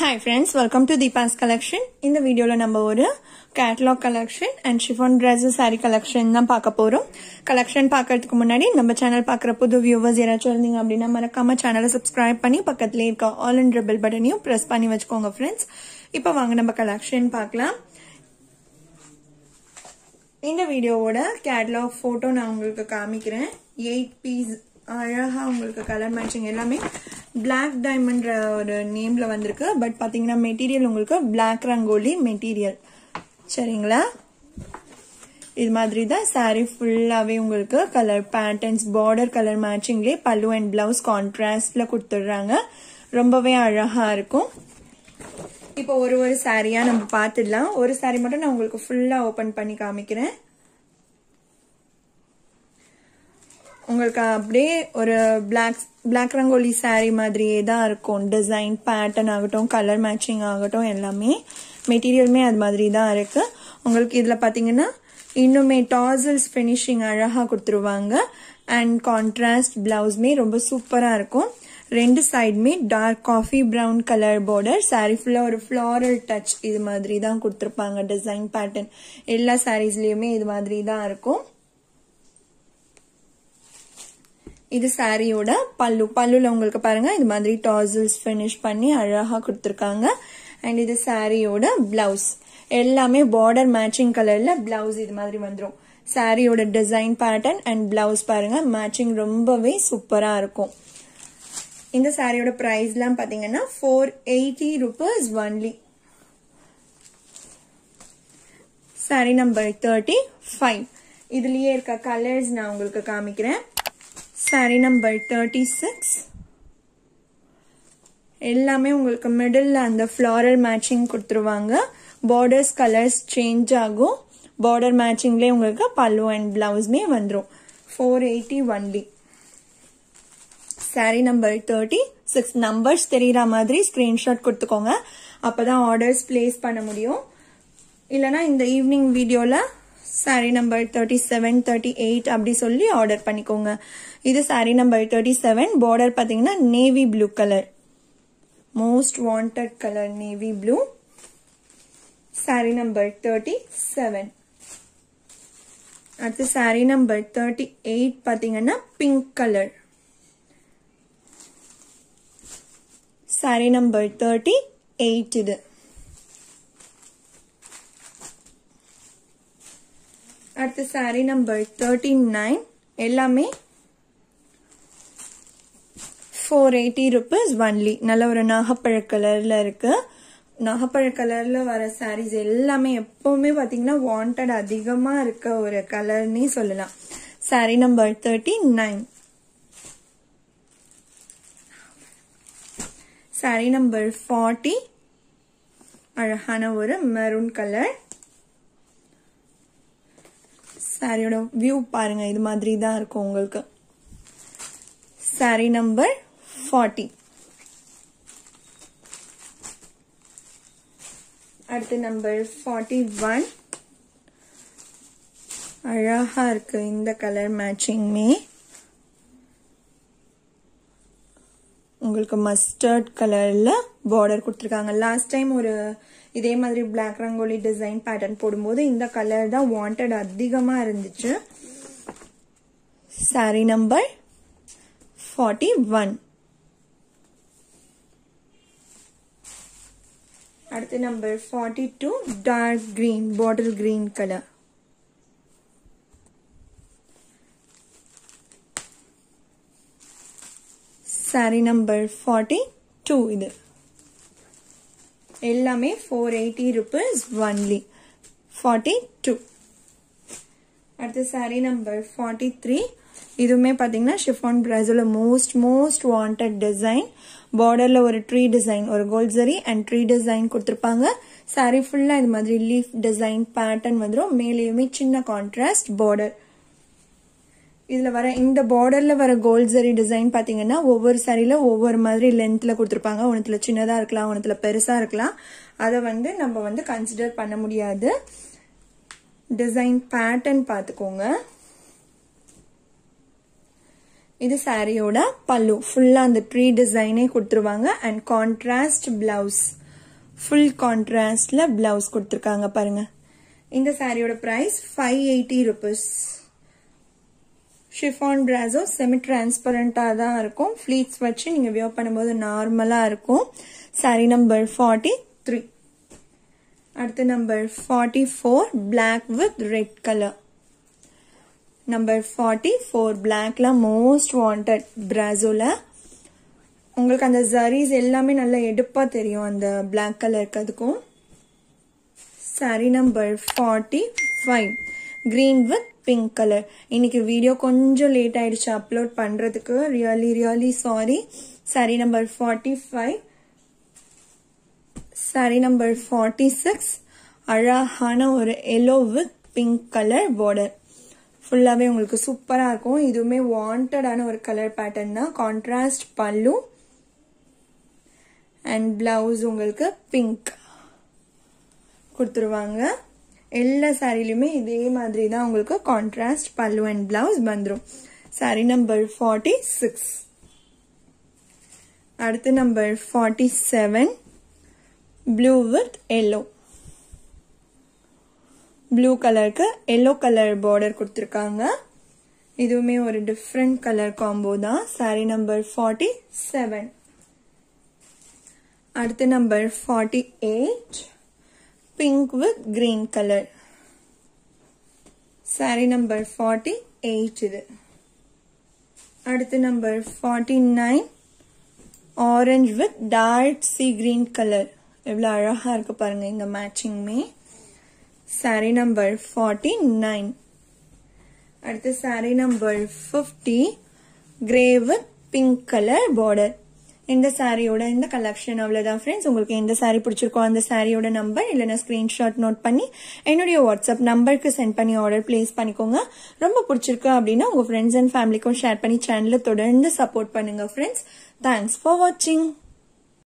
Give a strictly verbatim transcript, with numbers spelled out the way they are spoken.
Hi friends, welcome to Deepa's collection. In the video la நம்ம ஒரு catalog collection and chiffon dresses saree collection தான் பார்க்க போறோம். collection பார்க்கிறதுக்கு முன்னாடி நம்ம சேனல் பார்க்குற புது viewers யாராச்சும் இருந்தீங்க அப்படினா மறக்காம சேனலை subscribe பண்ணி பக்கத்துல இருக்க all and bell button-ஐயும் press பண்ணி வச்சுக்கோங்க friends. இப்போ வாங்க நம்ம collection பார்க்கலாம். இந்த வீடியோவோட catalog photo நான் உங்களுக்கு காமிக்கிறேன். eight piece அழகா உங்களுக்கு கலர் மேட்சிங் எல்லாமே Black Diamond ஒரு நேம்ல வந்திருக்கு. பட் பாத்தீங்கன்னா மெட்டீரியல் உங்களுக்கு Black ரங்கோலி மெட்டீரியல். சரிங்களா? இது மாதிரி தான் saree ஃபுல்லாவே உங்களுக்கு கலர் பேட்டர்ன்ஸ் border கலர் மேட்சிங்லயே பல்லு அண்ட் பிளவுஸ் கான்ட்ராஸ்ட்ல கொடுத்துடுறாங்க. ரொம்பவே அழகா இருக்கும். இப்போ ஒரு ஒரு சாரியா நம்ம பார்த்துடலாம். ஒரு சாரி மட்டும் நான் உங்களுக்கு ஃபுல்லா ஓபன் பண்ணி காமிக்கிறேன். உங்களுக்கு அப்படியே ஒரு பிளாக் பிளாக் ரங்கோலி சாரி மாதிரியே தான் இருக்கும். டிசைன் பேட்டர்ன் ஆகட்டும், கலர் மேட்சிங் ஆகட்டும், எல்லாமே மெட்டீரியலுமே அது மாதிரி தான் இருக்கு. உங்களுக்கு இதுல பாத்தீங்கன்னா இன்னுமே டாசல்ஸ் பினிஷிங் அழகா கொடுத்துருவாங்க. அண்ட் கான்ட்ராஸ்ட் பிளவுஸ்மே ரொம்ப சூப்பரா இருக்கும். ரெண்டு சைடுமே dark coffee brown colour border. Sari ஃபுல்லா ஒரு ஃபிளாரல் டச் இது மாதிரி தான் கொடுத்துருப்பாங்க. டிசைன் பேட்டர்ன் எல்லா சாரீஸ்லயுமே இது மாதிரி தான் இருக்கும். இது சாரியோட பல்லு. பல்லுல உங்களுக்கு பாருங்க இது மாதிரி டாசல்ஸ் பினிஷ் பண்ணி அழகா கொடுத்துருக்காங்க. அண்ட் இது சாரியோட பிளவுஸ். எல்லாமே பார்டர் மேட்சிங் கலர்ல பிளவுஸ் இது மாதிரி வந்துடும். சாரியோட டிசைன் பேட்டர்ன் அண்ட் பிளவுஸ் பாருங்க மேட்சிங் ரொம்பவே சூப்பரா இருக்கும். இந்த சாரியோட பிரைஸ் எல்லாம் பாத்தீங்கன்னா four eighty rupees only. Sari number thirty five. இதுலயே இருக்க கலர்ஸ் நான் உங்களுக்கு காமிக்கிறேன். Sari number thirty six. எல்லாமே உங்களுக்கு மிடில் அந்த ஃபிளாரல் மேட்சிங் கொடுத்துருவாங்க. பார்டர்ஸ் கலர்ஸ் சேஞ்ச் ஆகும். பார்டர் மேட்சிங்லேயே உங்களுக்கு பல்லு அண்ட் பிளவுஸ்மே வந்துடும். Four eighty only. Sari number thirty six. Numbers தெரியற மாதிரி ஸ்கிரீன்ஷாட் கொடுத்துக்கோங்க. அப்பதான் ஆர்டர்ஸ் பிளேஸ் பண்ண முடியும். இல்லைன்னா இந்த ஈவினிங் வீடியோல sari number thirty seven thirty eight அப்படி சொல்லி ஆர்டர் பண்ணிக்கோங்க. இது sari number thirty seven. Border பாத்தீங்கன்னா navy blue colour. Most wanted colour navy blue. Sari number thirty seven. அடுத்து சாரி நம்பர் தேர்ட்டி எயிட் பாத்தீங்கன்னா pink colour. Sari number thirty eight இது. அடுத்து சாரி நம்பர் தேர்ட்டி நைன். எல்லாமே ஃபோர் எயிட்டி ருபீஸ் ஒன்லி. நல்ல ஒரு நாகப்பழ கலர்ல இருக்கு. நாகப்பழ கலர்ல வர சாரீஸ் எல்லாமே எப்பவுமே பாத்தீங்கன்னா வாண்டட் அதிகமா இருக்க ஒரு கலர்னே சொல்லலாம். Sari number thirty nine. Sari number forty. அழகான ஒரு மெரூன் கலர். சாரியோட வியூ பாருங்க இது மாதிரி தான் இருக்கும் உங்களுக்கு. Sari number forty. அடுத்து நம்பர் ஃபார்ட்டி ஒன். அழகா இருக்கு இந்த கலர் மேட்சிங்மே. உங்களுக்கு மஸ்டர்ட் கலர்ல பார்டர் கொடுத்துருக்காங்க. லாஸ்ட் டைம் ஒரு இதே மாதிரி பிளாக் ரங்கோலி டிசைன் பேட்டர்ன் போடும்போது இந்த கலர் தான் வாண்டட் அதிகமா இருந்துச்சு. Sari number forty one. அடுத்து number forty two. Dark green bottle green colour. Sari number forty two இது. எல்லாமே four eighty rupees only. Forty two. அடுத்து சாரி நம்பர் ஃபார்ட்டி த்ரீ. இதுவுமே பாத்தீங்கன்னா ஷிஃபான் பிராசோல மோஸ்ட் மோஸ்ட் வாண்டட் டிசைன். பார்டர்ல ஒரு ட்ரீ டிசைன், ஒரு gold zari and tree design கொடுத்துருப்பாங்க. சாரி ஃபுல்லா இது மாதிரி லீஃப் டிசைன் பேட்டர்ன் வந்துடும். மேலேயுமே சின்ன கான்ட்ராஸ்ட் பார்டர். இதுல வர இந்த பார்டர்ல வர கோல்ட் ஜரி டிசைன் பாத்தீங்கன்னா ஒவ்வொரு சாரியில ஒவ்வொரு மாதிரி லென்த்ல கொடுத்துருப்பாங்க. ஒன்னுத்துல சின்னதா இருக்கலாம், ஒன்னுத்துல பெருசா இருக்கலாம். அதை வந்து நம்ம வந்து கன்சிடர் பண்ண முடியாது. டிசைன் பேட்டர்ன் பாத்துக்கோங்க. இது சாரியோட பல்லு. ஃபுல்லா அந்த ட்ரீ டிசைனே கொடுத்துருவாங்க. And contrast blouse. ஃபுல் கான்ட்ராஸ்ட்ல பிளவுஸ் கொடுத்துருக்காங்க பாருங்க. இந்த சாரியோட price five eighty rupees. Chiffon brasso semi டிரான்ஸ்பரண்டா தான் இருக்கும். ஃபிளீட்ஸ் வச்சு நீங்க வியர் பண்ணும்போது நார்மலா இருக்கும். Sari number forty three. அடுத்து number forty four black with red colour. Number forty four பிளாக்ல மோஸ்ட் வாண்டட் பிராசோல. உங்களுக்கு அந்த ஜரீஸ் எல்லாமே நல்லா எடுப்பா தெரியும் அந்த பிளாக் கலருக்கு. அதுக்கும் sari number forty five green with pink colour. இன்னைக்கு வீடியோ கொஞ்சம் லேட் ஆயிடுச்சு அப்லோட் பண்றதுக்கு. Really really sorry. Sari number forty five. Sari number forty six அழகான ஒரு yellow with pink colour border. ஃபுல்லாவே உங்களுக்கு சூப்பரா இருக்கும். இதுவுமே வாண்டடான ஒரு கலர் பேட்டர்ன் தான். கான்ட்ராஸ்ட் பல்லு அண்ட் பிளவுஸ் உங்களுக்கு பிங்க் கொடுத்துருவாங்க. எல்லா சாரிலுமே இதே மாதிரி தான் உங்களுக்கு கான்ட்ராஸ்ட் பல்லு அண்ட் பிளவுஸ் வந்துடும். Sari number forty six. அடுத்து number forty seven blue with yellow. Blue கலருக்கு எல்லோ கலர் பார்டர் கொடுத்துருக்காங்க. இதுவுமே ஒரு டிஃப்ரெண்ட் கலர் காம்போ தான். Sari number forty seven. அடுத்து number forty eight pink with green colour. Sari number forty eight இது. அடுத்து number forty nine orange with dark sea green colour. எவ்வளவு அழகா இருக்கு பாருங்க இந்த மேட்சிங்மே. Sari number forty nine. அடுத்து sari number fifty grey with pink colour border. இந்த சாரியோட இந்த கலெக்ஷன் அவ்வளவுதான் ஃப்ரெண்ட்ஸ். உங்களுக்கு எந்த சாரி பிடிச்சிருக்கோ அந்த சாரியோட நம்பர் இல்லைன்னா ஸ்கிரீன்ஷாட் நோட் பண்ணி என்னுடைய வாட்ஸ்அப் நம்பருக்கு சென்ட் பண்ணி ஆர்டர் பிளேஸ் பண்ணிக்கோங்க. ரொம்ப பிடிச்சிருக்கு அப்படின்னா உங்க ஃப்ரெண்ட்ஸ் அண்ட் ஃபேமிலிக்கும் ஷேர் பண்ணி சேனலை தொடர்ந்து சப்போர்ட் பண்ணுங்க ஃப்ரெண்ட்ஸ். தேங்க்ஸ் ஃபார் வாட்சிங்.